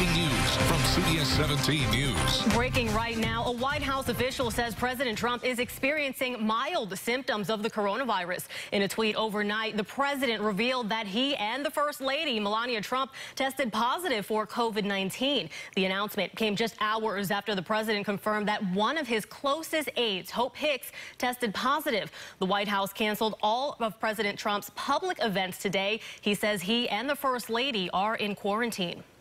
breaking news from CBS 17 News. Breaking right now, a White House official says President Trump is experiencing mild symptoms of the coronavirus. In a tweet overnight, the president revealed that he and the First Lady, Melania Trump, tested positive for COVID-19. The announcement came just hours after the president confirmed that one of his closest aides, Hope Hicks, tested positive. The White House canceled all of President Trump's public events today. He says he and the First Lady are in quarantine.